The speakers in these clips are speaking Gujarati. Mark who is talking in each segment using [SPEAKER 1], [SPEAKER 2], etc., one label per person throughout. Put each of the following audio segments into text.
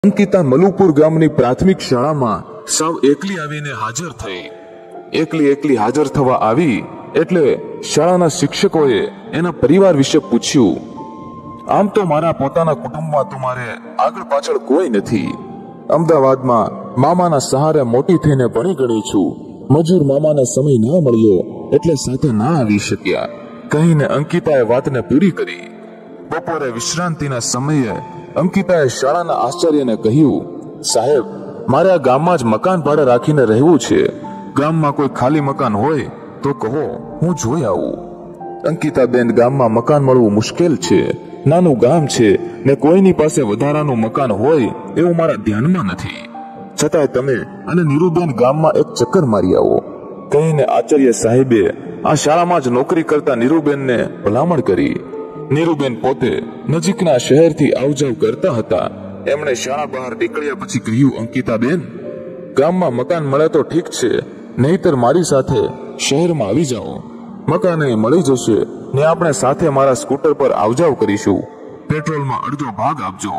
[SPEAKER 1] અંકિતા મલુપુર ગામની પ્રાથમિક શાળામાં સાવ એકલી આવીને હાજર થઈ. એકલી હાજર થવા આવી એટલે શાળાના શિક્ષકોએ એના પરિવાર વિશે પૂછ્યું. આમ તો મારા પોતાના કુટુંબમાં તો મારે આગળ પાછળ કોઈ નથી. અમદાવાદમાં મામાના સહારે મોટી થઈને ભણી ગણી છું. મજૂર મામાને સમય ના મળ્યો એટલે સાથે ના આવી શક્યા કહીને અંકિતાએ વાતને પૂરી કરી. બપોરે વિશ્રાંતિના સમયે અંકિતાએ શાળાના આચાર્યને કહ્યું, સાહેબ, મારે આ ગામમાં જ મકાન ભાડે રાખીને રહેવું છે. ગામમાં કોઈ ખાલી મકાન હોય તો કહો, હું જોઈ આવું. અંકિતાબેન, ગામમાં મકાન મળવું મુશ્કેલ છે. નાનું ગામ છે ને કોઈની પાસે વધારાનું મકાન હોય એવું મારા ધ્યાનમાં નથી. છતાંય તમે અને નીરુબેન ગામમાં એક ચક્કર મારી આવો કહીને આચાર્ય સાહેબે આ શાળામાં જ નોકરી કરતા નીરુબેનને ભલામણ કરી. નીરુબેન પોતે નજીકના શહેરથી આવજાવ કરતા હતા. એમણે શાળા બહાર નીકળ્યા પછી કહ્યું, અંકિતાબેન, ગામમાં મકાન મળે તો ઠીક છે, નહીતર મારી સાથે શહેરમાં આવી જાઓ. મકાન મળી જશે ને આપણે સાથે મારા સ્કૂટર પર આવજાવ કરીશું. પેટ્રોલમાં અડધો ભાગ આપજો.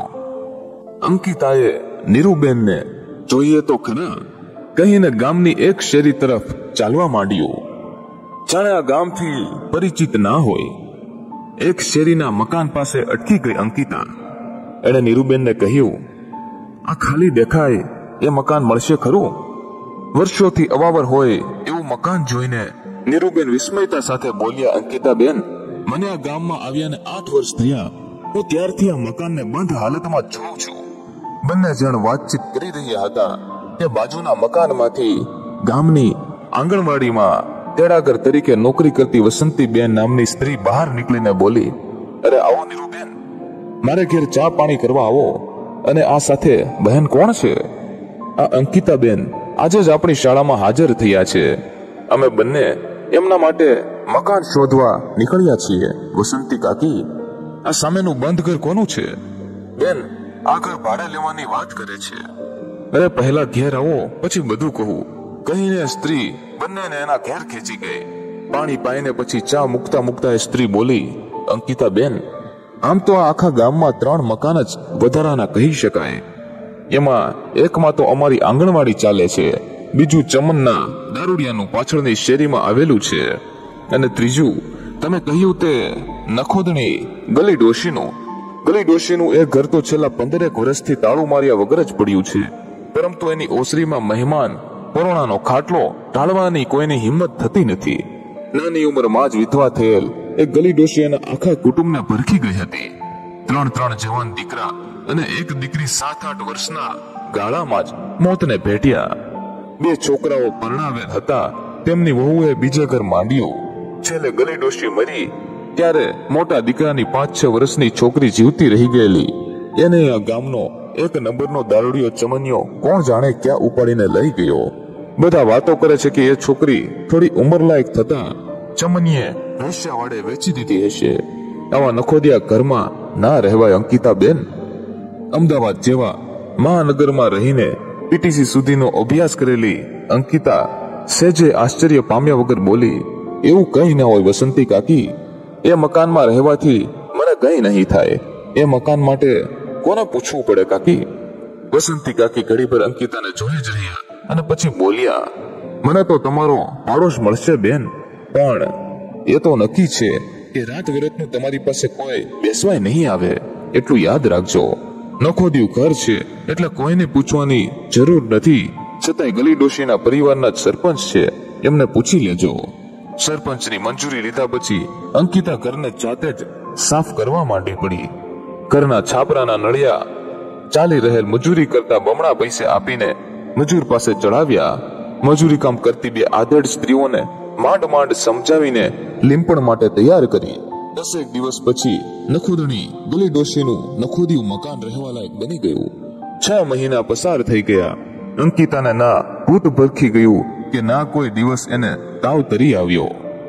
[SPEAKER 1] અંકિતાએ નીરુબેનને જોઈએ તો ખરા કહીને ગામની એક શેરી તરફ ચાલવા માંડ્યું. જાણે આ ગામથી પરિચિત ના હોય. એક શેરીના મકાન પાસે અટકી ગઈ અંકિતા. એણે નીરુબેનને કહ્યું, આ ખાલી દેખાય એ મકાન મળશે ખરું? વર્ષોથી અવાવર હોય એવું મકાન જોઈને નીરુબેન વિસ્મયતા સાથે બોલ્યા, અંકિતાબેન, મને આ ગામમાં આવ્યાને 8 વર્ષ થયા. હું ત્યારથી આ મકાનને બંધ હાલતમાં જોઉં છું. બંને જણ વાતચીત કરી રહ્યા હતા કે બાજુના મકાનમાંથી ગામની આંગણવાડીમાં તેડાગર તરીકે નોકરી કરતી વસંતીબેન નામની સ્ત્રી બહાર નીકળીને બોલી, અરે આવો નીરુબેન, મારે ઘેર ચા પાણી કરવા આવો. અને આ સાથે બહેન કોણ છે? આ અંકિતાબેન આજે જ આપણી શાળામાં હાજર થયા છે. અમે બંને એમના માટે મકાન શોધવા નીકળ્યા છીએ. વસંતી કાકી, આ સામેનું બંધ ઘર કોનું છે? બેન, આ ઘર ભાડે લેવાની વાત કરે છે. અરે પહેલા ઘેર આવો પછી બધું કહું કહીને સ્ત્રી બંનેને એના ઘેર ખેંચી ગઈ. પાણી પાઈને પછી ચા મૂકતા એ સ્ત્રી બોલી, અંકિતાબેન, આમ તો આ આખા ગામમાં 3 મકાન જ વધારાના કહી શકાય. એમાં એકમાં તો અમારી આંગણવાડી ચાલે છે, બીજું ચમનના દારૂડિયાનું પાછળની શેરીમાં આવેલું છે, અને ત્રીજું તમે કહ્યું તે નખોદણી ગલી ડોશીનું એ ઘર તો છેલ્લા 15 વર્ષથી તાળું માર્યા વગર જ પડ્યું છે. પરંતુ એની ઓસરીમાં મહેમાન કોરોનાનો ખાટલો ટાળવાની કોઈની હિંમત થતી નથી. નાની ઉંમરમાં જ વિધવા થયેલ એ ગલી ડોશી એના આખા કુટુંબને ભરખી ગઈ હતી. 3 જવાન દીકરા અને એક દીકરી 7-8 વર્ષના ગાળામાં જ મોતને ભેટ્યા. 2 છોકરાઓ પરણાવેલ હતા, તેમની વહુએ બીજે ઘર માંડ્યું. છેલ્લે ગલી ડોશી મરી ત્યારે મોટા દીકરાની 5-6 વર્ષની છોકરી જીવતી રહી ગયેલી. એને આ ગામનો 1 નંબરનો દારૂડિયો ચમનિયો કોણ જાણે ક્યાં ઉપાડીને લઈ ગયો. બધા વાતો કરે છે કે એ છોકરી થોડી ઉંમરલાયક થતા ચમનીએ રશિયાવાડે વેચી દીધી હશે. આવા નખોદિયા ઘરમાં ના રહેવાય અંકિતાબેન. અમદાવાદ જેવા મહાનગરમાં રહીને પીટીસી સુધીનો અભ્યાસ કરેલી અંકિતા સહેજે આશ્ચર્ય પામ્યા વગર બોલી, એવું કંઈ ના હોય વસંતી કાકી. એ મકાનમાં રહેવાથી મને કંઈ નહીં થાય. એ મકાન માટે કોને પૂછવું પડે કાકી? વસંતી કાકી ઘડીભર અંકિતાને જોઈ જ રહ્યા અને પછી બોલ્યા, મને તો તમારો પાડોશ મળશે બેન, પણ એ તો નક્કી છે કે રાત વિરતનું તમારી પાસે કોઈ બેસવાય નહીં આવે. એટલું યાદ રાખજો. નખોદિયું ઘર છે એટલે કોઈને પૂછવાની જરૂર નથી. છતાંય ગલી ડોશીના પરિવારના જ સરપંચ છે, એમને પૂછી લેજો. સરપંચની મંજૂરી લીધા પછી અંકિતા ઘરને જાતે જ સાફ કરવા માંડી પડી. ઘરના છાપરાના નળિયા ચાલી રહેલ મજૂરી કરતા બમણા પૈસે આપીને મજૂર પાસે ચડાવ્યા. મજૂરી કામ કરતી 2 આધેડ સ્ત્રીઓને માંડ સમજાવીને લીંપણ માટે તૈયાર કરી. 10 દિવસ પછી નખોદણી ગલી ડોશીનું નખોદિયું મકાન રહેવા લાયક બની ગયું. 6 મહિના પસાર થઈ ગયા. અંકિતાને ના ભૂત ભરખી ગયું કે ના કોઈ દિવસ એને તાવ તરી આવ્યો.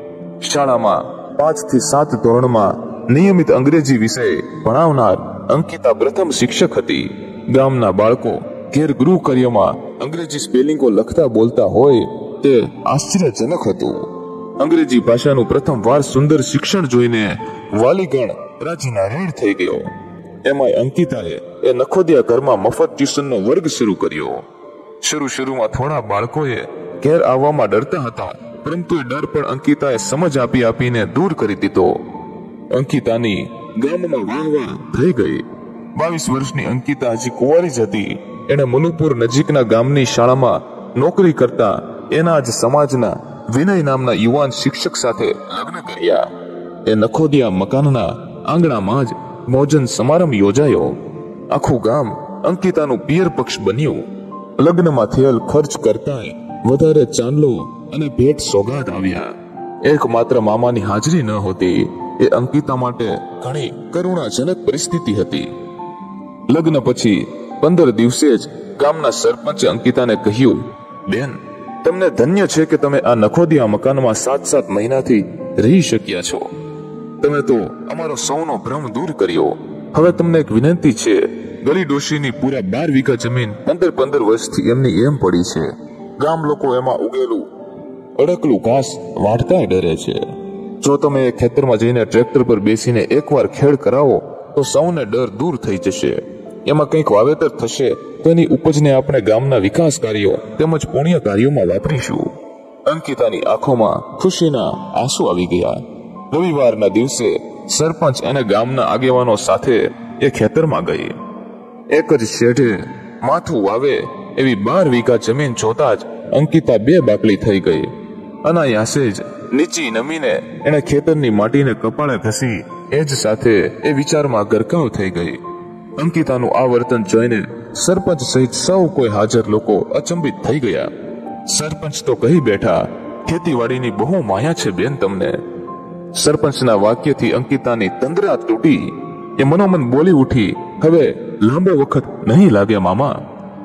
[SPEAKER 1] શાળામાં 5 થી 7 ધોરણમાં નિયમિત અંગ્રેજી વિષય ભણાવનાર અંકિતા પ્રથમ શિક્ષક હતી. ગામના બાળકો ઘેર ગૃહ કાર્યમાં અંગ્રેજી સ્પેલિંગો લખતા બોલતા હોય તે આશ્ચર્યજનક હતું. અંગ્રેજી ભાષાનું પ્રથમ વાર સુંદર શિક્ષણ જોઈને વાલીગણ રાજીના રેડ થઈ ગયો. એમાંય અંકિતાએ એ નખોદિયા ઘરમાં મફત ટ્યુશનનો વર્ગ શરૂ કર્યો. શરૂમાં થોડા બાળકોએ ઘેર આવવામાં ડરતા હતા, પરંતુ એ ડર પણ અંકિતાએ સમજ આપીને દૂર કરી દીધો. અંકિતાની ગામમાં વાહ થઈ ગઈ. 22 વર્ષની અંકિતા હજી કુંવારી જ હતી. એણે મનુપુર નજીકના ગામની શાળામાં નોકરી કરતા એના જ સમાજના વિનય નામના યુવાન શિક્ષક સાથે લગ્ન કર્યા. એ નખોદિયા મકાનના આંગણામાં જ ભોજન સમારંભ યોજાયો. આખું ગામ અંકિતાનું પિયર પક્ષ બન્યું. લગ્નમાં થયેલ ખર્ચ કરતાંય વધારે ચાંદલો અને ભેટ સોગાદ આવ્યા. એકમાત્ર મામાની હાજરી ન હોતી એ અંકિતા માટે ઘણી કરુણાજનક પરિસ્થિતિ હતી. લગ્ન પછી 15 દિવસે જ ગામના સરપંચે અંકિતાને કહ્યું, બેન, તમને ધન્ય છે કે તમે આ નખોદિયા મકાનમાં 7 મહિનાથી રહી શક્યા છો. તમે તો અમારો સૌનો ભ્રમ દૂર કર્યો. હવે તમને એક વિનંતી છે. ગલી ડોશીની પૂરા 12 વીઘા જમીન 15 વર્ષથી એમની એમ પડી છે. ગામ લોકો એમાં ઉગેલું અડકલું ઘાસ વાઢતાય ડરે છે. જો તમે એ ખેતરમાં જઈને ટ્રેક્ટર પર બેસીને એકવાર ખેડ કરાવો તો સૌને ડર દૂર થઈ જશે. એમાં કંઈક વાવેતર થશે તો એની ઉપજને આપણે ગામના વિકાસ કાર્યો તેમજ પુણ્ય કાર્યોમાં વાપરીશું. અંકિતાની આંખોમાં ખુશીના આંસુ આવી ગયા. રવિવારના દિવસે સરપંચ અને ગામના આગેવાનો સાથે એ ખેતરમાં ગઈ. એક જ શેઢે માથું વાવે એવી 12 વીઘા જમીન જોતા જ અંકિતા 2 બાકલી થઈ ગઈ. અનાયાસે જ નીચી નમીને એણે ખેતરની માટીને કપાળે ઘસી એ જ સાથે એ વિચારમાં ગરકાવ થઈ ગઈ. અંકિતાનું આ વર્તન જોઈને સરપંચ સહિત સૌ કોઈ હાજર લોકો અચંબિત થઈ ગયા. સરપંચ તો કહી બેઠા, ખેતીવાડીની બહુ માયા છે બેન તમને. સરપંચના વાક્યથી અંકિતાની તંદ્રા તૂટી. એ મનોમન બોલી ઉઠી, હવે લાંબો વખત નહીં લાગે મામા.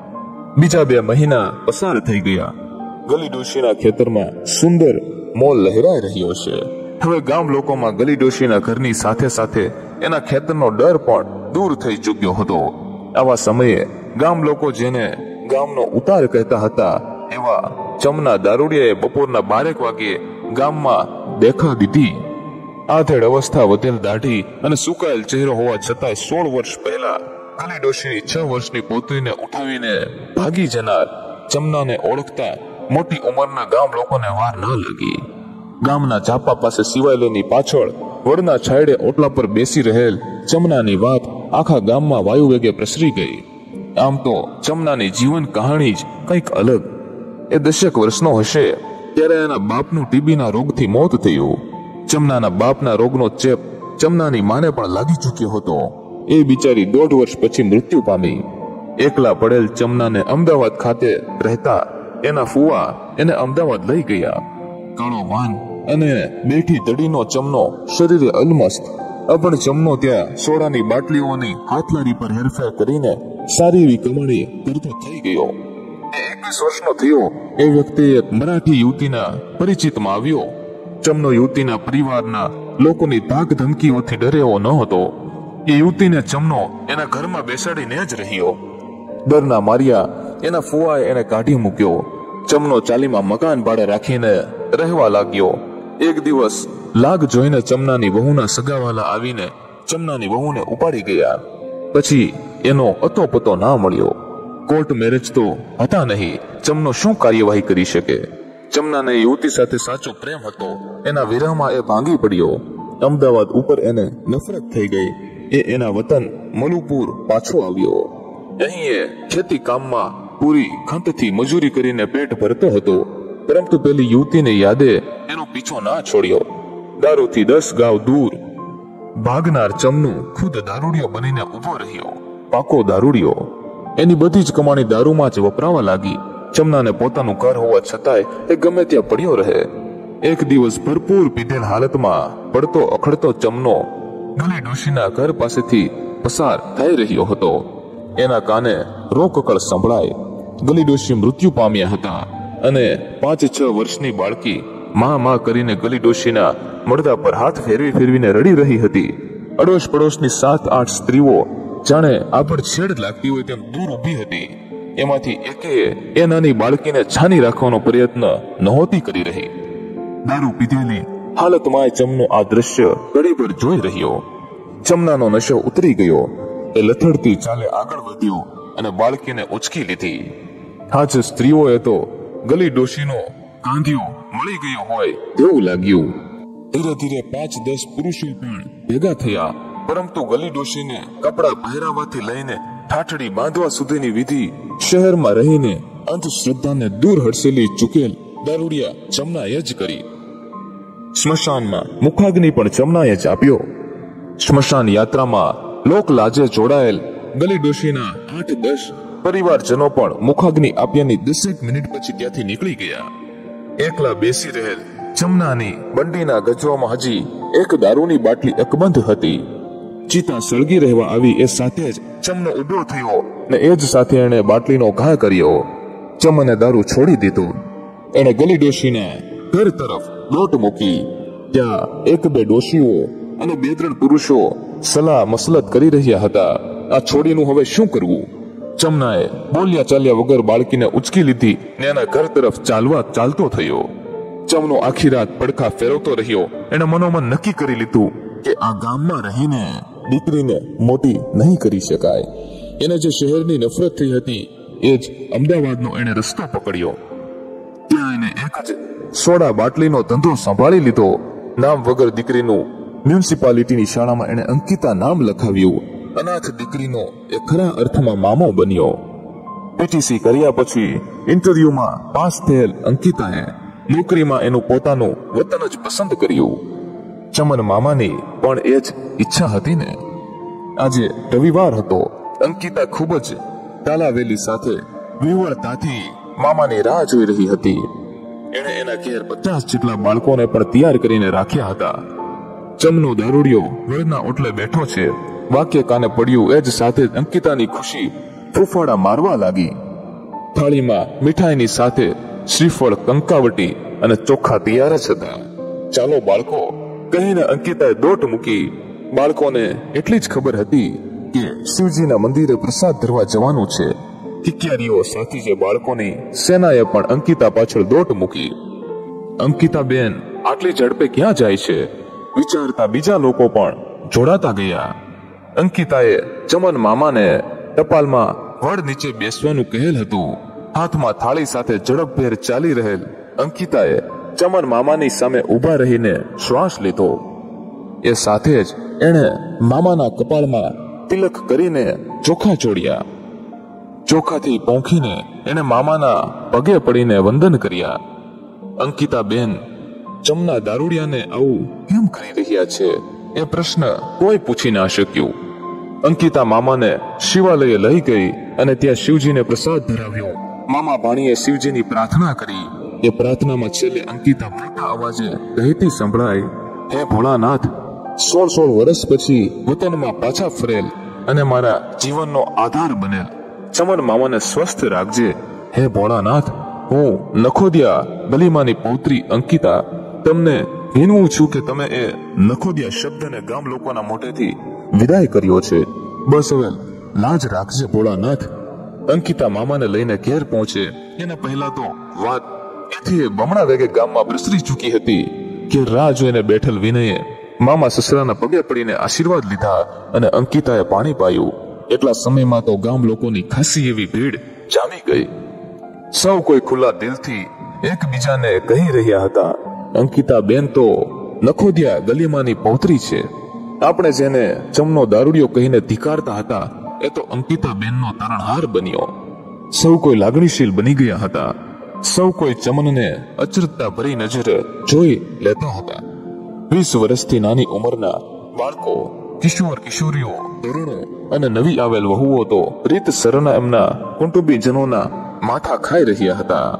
[SPEAKER 1] બીજા 2 મહિના પસાર થઈ ગયા. ગલી ડોશીના ખેતરમાં સુંદર મોલ લહેરાઈ રહ્યો છે. હવે ગામ લોકોમાં ગલી ડોશીના ઘરની સાથે સાથે એના ખેતરનો ડર પણ દૂર થઈ ચૂક્યો હતો. આવા સમયે ગામ લોકો જેને ગામનો ઉતાર કહેતા હતા એવા ચમના દારૂડિયાએ બપોરના 12 વાગ્યે ગામમાં દેખા દીધી. આધેડ અવસ્થા વધેલ દાઢી અને સુકાયેલ ચહેરો હોવા છતાંય 16 વર્ષ પહેલા ગલી ડોશીની 6 વર્ષની પુત્રીને ઉઠાવીને ભાગી જનાર ચમનાને ઓળખતા મોટી ઉંમરના ગામ લોકોને વાર ન લાગી. ગામના ચાપા પાસે સિવાયલેની પાછળ વડના છાંયડે ઓટલા પર બેસી રહેલ ચમનાની વાત આખા ગામમાં વાયુવેગે પ્રસરી ગઈ. આમ તો ચમનાની જીવન કહાણી જ કંઈક અલગ. એ 10 વર્ષનો હશે ત્યારે એના બાપનું ટીબીના રોગથી મોત થયું. ચમનાના બાપના રોગનો ચેપ ચમનાની માને પણ લાગી ચૂક્યો હતો. એ બિચારી 1.5 વર્ષ પછી મૃત્યુ પામી. એકલા પડેલ ચમનાને અમદાવાદ ખાતે રહેતા એના ફુવા એને અમદાવાદ લઈ ગયા. કાળો વાન અને બેઠી તડીનો ચમનો શરીરે અલમસ્ત. અપણ ચમનો ત્યાં સોડાની બાટલીઓની હાથલારી પર હેરફેર કરીને સારી એવી કમાણી કરતો થઈ ગયો. 21 વર્ષનો થયો એ વ્યક્તિ એક મરાઠી યુવતીના પરિચિતમાં આવ્યો. ચમનો યુવતીના પરિવારના લોકોની ધાક ધમકીઓથી ડરેવો ન હતો. એ યુવતીને ચમનો એના ઘરમાં બેસાડીને જ રહ્યો. ડરના માર્યા એના ફુવાએ એને કાઢી મૂક્યો. ચમનો ચાલીમાં મકાન ભાડે રાખીને રહેવા લાગ્યો. એક દિવસ લાગ જોઈને ચમનાની વહુના સગાવાલા આવીને ચમનાની વહુને ઉપાડી ગયા. પછી એનો અતોપતો ના મળ્યો. કોર્ટ મેરેજ તો હતા નહીં. ચમનો શું કાર્યવાહી કરી શકે? ચમનાને યુવતી સાથે સાચો પ્રેમ હતો. એના વિરહમાં એ ભાંગી પડ્યો. અમદાવાદ ઉપર એને નફરત થઈ ગઈ. એ એના વતન મલુપુર પાછો આવ્યો. અહીં એ ખેતી કામમાં પૂરી ખંતથી મજૂરી કરીને પેટ ભરતો હતો. પરંતુ પેલી યુવતીને યાદે એનો પીછો ના છોડ્યો. દારૂથી 10 ગાંવ દૂર ભાગનાર ચમનું ખુદ દારૂડિયો બનીને ઉભો રહ્યો. પાકો દારૂડિયો. એની બધી જ કમાણી દારૂમાં જ વપરાવા લાગી. ચમનાને પોતાનું ઘર હોવા છતાંય એ ગમે ત્યાં પડ્યો રહે. એક દિવસ ભરપૂર પીધેલ હાલતમાં પડતો અખડતો ચમનો ગલી ડોશીના ઘર પાસેથી પસાર થઈ રહ્યો હતો. એના કાને રોકકળ સંભળાય. ગલી ડોશી મૃત્યુ પામ્યા હતા અને 5-6 વર્ષની બાળકી માં કરીને ગલી ડોશીના મળદા પર હાથ ફેરવીને રડી રહી હતી. અડોશ પડોશની 7-8 સ્ત્રીઓ જાણે આપણ છેડ લાગતી હોય તેમ દૂર ઊભી હતી. એમાંથી એકેય એ નાની બાળકીને છાની રાખવાનો પ્રયત્ન નહોતી કરી રહી. દારૂ પીધેલી હાલતમાં ચમનો આ દ્રશ્ય ઘડીભર જોઈ રહ્યો. ચમનાનો નશો ઉતરી ગયો. એ લથડતી ચાલે આગળ વધ્યો અને બાળકીને ઉચકી લીધી. આજ સ્ત્રીઓએ તો ગલી ડોશીનો કાંધિયો મળી ગયો હોય તેવું લાગ્યું. ધીરે ધીરે 5-10 પુરુષો પણ ભેગા થયા, પરંતુ ગલી ડોશીને કપડા પહેરાવાથી લઈને ઠાઠડી બાંધવા સુધીની વિધિ શહેરમાં રહીને અંધશ્રદ્ધાને દૂર હડસેલી ચૂકેલ દારૂડિયા ચમનાએ જ કરી. સ્મશાનમાં મુખાગ્નિ પણ ચમનાએ જ આપ્યો. સ્મશાન યાત્રામાં લોક લાજે જોડાયેલ ગલી ડોશીના 8-10 પરિવારજનો પણ મુખાગ્નિ આપ્યાની 10 મિનિટ પછી ત્યાંથી નીકળી ગયા. એકલા બેસી રહેલ ચમનાની બંડીના ગજવામાં હજી એક દારૂની બાટલી અકબંધ હતી. ચિતા સળગી રહેવા આવી એ સાથે જ ચમનો ઉભો થયો ને એ જ સાથે એણે બાટલીનો ઘા કર્યો. ચમને દારૂ છોડી દીધો. એણે ગલી ડોશીના ઘર તરફ દોટ મૂકી. ત્યાં 1-2 ડોશીઓ અને 2-3 પુરુષો સલાહ મસલત કરી રહ્યા હતા. આ છોડીનું હવે શું કરવું? ચમનાએ બોલ્યા ચાલ્યા વગર બાળકીને ઉચકી લીધી ને એના ઘર તરફ ચાલતો થયો. ચમનો આખી રાત પડખા ફેરવતો રહ્યો. એણે મનોમન નક્કી કરી લીધું કે આ ગામમાં રહીને દીકરીને મોટી નહીં કરી શકાય. એને જે શહેરની નફરત થઈ હતી એ જ અમદાવાદનો એને રસ્તો પકડ્યો. ત્યાં એને એક જ સોડા બાટલીનો ધંધો સંભાળી લીધો. નામ વગર દીકરીનું મ્યુનિસિપાલિટીની શાળામાં એને અંકિતા નામ લખાવ્યું. અનાથ દીકરીનો એ ખરા અર્થમાં મામો બન્યો. પીટીસી કર્યા પછી ઇન્ટરવ્યુમાં પાસ થયેલ અંકિતાએ નોકરીમાં એનું પોતાનું વતન જ પસંદ કર્યું. ચમન મામાની પણ એ જ ઈચ્છા હતી ને. આજે રવિવાર હતો. અંકિતા ખૂબ જ તાલાવેલી સાથે વિહવળતાથી મામાની રાહ જોઈ રહી હતી. એણે એના ઘેર 50 જેટલા બાળકોને પણ તૈયાર કરીને રાખ્યા હતા. ચમનો દારૂડિયો વળના ઓટલે બેઠો છે. વાક્ય કાને પડ્યું એ જ સાથે અંકિતાની ખુશી ફૂફાડા મારવા લાગી. થાળીમાં મીઠાઈની સાથે શ્રીફળ, કંકાવટી અને ચોખા તૈયાર જ હતા. ચાલો બાળકો કહીને અંકિતાએ દોટ મૂકી. બાળકોને એટલી જ ખબર હતી કે શિવજીના મંદિરે પ્રસાદ ધરવા જવાનું છે. કિક્યારીઓ સાથે જે બાળકોની સેનાએ પણ અંકિતા પાછળ દોટ મૂકી. અંકિતા બેન આટલી ઝડપે ક્યાં જાય છે વિચારતા બીજા લોકો પણ જોડાતા ગયા. અંકિતાએ ચમન મામાને ટપાલમાં વડ નીચે બેસવાનું કહેલ હતું. હાથમાં થાળી સાથે ઝડપભેર ચાલી રહેલ અંકિતાએ ચમન મામાની સામે ઊભા રહીને શ્વાસ લીધો. એ સાથે જ એણે મામાના કપાળમાં તિલક કરીને ચોખા ચોડ્યા. ચોખાથી પોંખીને એણે મામાના પગે પડીને વંદન કર્યા. અંકિતા બેન ચમના દારૂડિયાને આવું કેમ કરી રહ્યા છે એ પ્રશ્ન કોઈ પૂછી ના શક્યું. અંકિતા મામાને શિવાલયે લઈ ગઈ અને ત્યાં શિવજીને પ્રસાદ ધરાવ્યો. મામા ભાણીએ શિવજીની પ્રાર્થના કરી. એ પ્રાર્થનામાં છેલ્લે અંકિતા મોટા અવાજે કહેતી સંભળાય, હે ભોળાનાથ, 16 વર્ષ પછી વતનમાં પાછા ફરેલ અને મારા જીવનનો આધાર બનેલ ચમન મામાને સ્વસ્થ રાખજે. હે ભોળાનાથ, હું નખોદિયા ગલીમાની પૌત્રી અંકિતા તમને વિનવું છું કે તમે એ નખોદિયા શબ્દને ગામ લોકોના મોઢેથી વિદાય કર્યો છે. બસ હવે લાજ રાખજે ભોળાનાથ. અંકિતા મામાને લઈને ઘેર પહોંચે એના પહેલા તો વાત એથી બમણા વેગે ગામમાં પ્રસરી ચૂકી હતી કે રાહ જોઈને બેઠેલ વિનયે મામા સસરાના પગે પડીને આશીર્વાદ લીધા અને અંકિતાએ પાણી પાયું. એટલા સમયમાં તો ગામ લોકોની ખાસી એવી ભીડ જામી ગઈ. સૌ કોઈ ખુલ્લા દિલથી એકબીજાને કહી રહ્યા હતા, અંકિતા બેન તો નખોદિયા ગલીમાની પૌત્રી છે. આપણે જેને ચમનો દારૂડિયો કહીને ધિકારતા હતા એ તો અંકિતા બેનનો તારણહાર બન્યો. સૌ કોઈ લાગણીશીલ બની ગયા હતા. સૌ કોઈ ચમનને અચરતા ભરી નજરે જોઈ લેતા હતા. 20 વર્ષથી નાની ઉંમરના બાળકો, કિશોર કિશોરીઓ, તરુણો અને નવી આવેલ વહુઓ તો રીતસરના એમના કુટુંબીજનોના માથા ખાઈ રહ્યા હતા.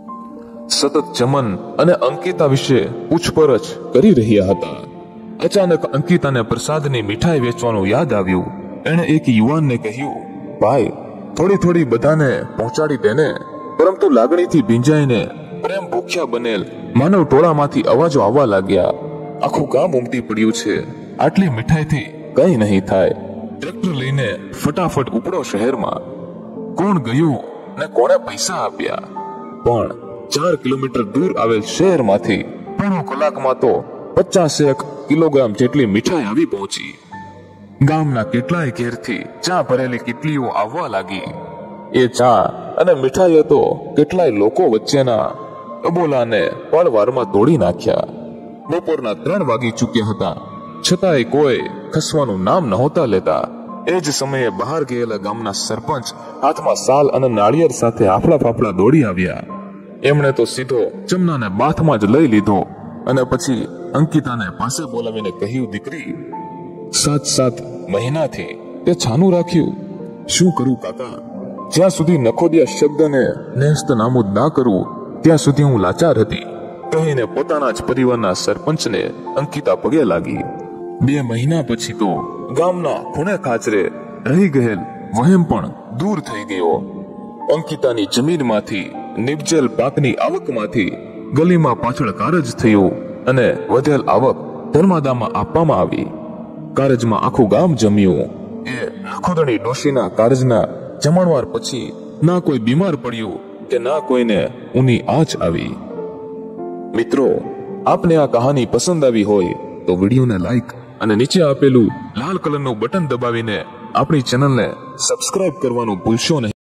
[SPEAKER 1] સતત ચમન અને અંકિતા વિશે પૂછપરછ કરી રહ્યા હતા. અચાનક અંકિતાને પ્રસાદની મીઠાઈ વેચવાનું યાદ આવ્યું. એણે એક યુવાનને કહ્યું, ભાઈ થોડી થોડી બધાને પહોંચાડી દેને. પરંતુ લાગણીથી ભીંજાઈને પ્રેમ ભૂખ્યા બનેલ માનવ ટોળામાંથી અવાજો આવવા લાગ્યા, આખું ગામ ઉમટી પડ્યું છે. આટલી મીઠાઈથી કઈ નહીં થાય. ટ્રેક્ટર લઈને ફટાફટ ઉપડો શહેરમાં. કોણ ગયું ને કોણે પૈસા આપ્યા? પણ 4 કિલોમીટર દૂર આવેલ શહેરમાંથી પોણો કલાકમાં તો 50 કિલોગ્રામ જેટલી મીઠાઈ આવી પહોંચી. ગામના કેટલાય ઘેરથી ચા ભરેલી કીટલીઓ આવવા લાગી. એ ચા અને મીઠાઈ તો કેટલાય લોકો વચ્ચેના અબોલાને પળવારમાં તોડી નાખ્યા. બપોરના 3 વાગી ચૂક્યા હતા, છતાંય કોઈ ખસવાનું નામ નહોતા લેતા. એ જ સમયે બહાર ગયેલા ગામના સરપંચ હાથમાં સાલ અને નાળિયેર સાથે આફળા ફાફડા દોડી આવ્યા. એમણે તો સીધો જમનાને બાથમાં જ લઈ લીધો અને પછી અંકિતાને પાસે બોલાવીને કહ્યું, દીકરી, 7 મહિનાથી તે છાનું રાખ્યું. શું કરું કાકા? જ્યાં સુધી નખોદિયા શબ્દને નેસ્ત નાબૂદ ના કરું ત્યાં સુધી હું લાચાર હતી, કહીને પોતાના જ પરિવારના સરપંચને અંકિતા પગે લાગી. 2 મહિના પછી તો ગામના ખૂણે ખાચરે રહી ગયેલ વહેમ પણ દૂર થઈ ગયો. અંકિતાની જમીનમાંથી નિપજેલ પાકની આવકમાંથી ગલીમાં પાછળ કારજ થયું અને વધેલ આવક ધર્માદામાં આપવામાં આવી. કારજમાં આખું ગામ જમ્યું. એ નખોદણી ડોશીના કારજના જમણવાર પછી ના કોઈ બીમાર પડ્યું કે ના કોઈને ઊની આંચ આવી. મિત્રો, આપને આ કહાની પસંદ આવી હોય તો વિડીયોને લાઈક અને નીચે આપેલું લાલ કલરનું બટન દબાવીને આપણી ચેનલને સબસ્ક્રાઇબ કરવાનું ભૂલશો નહીં.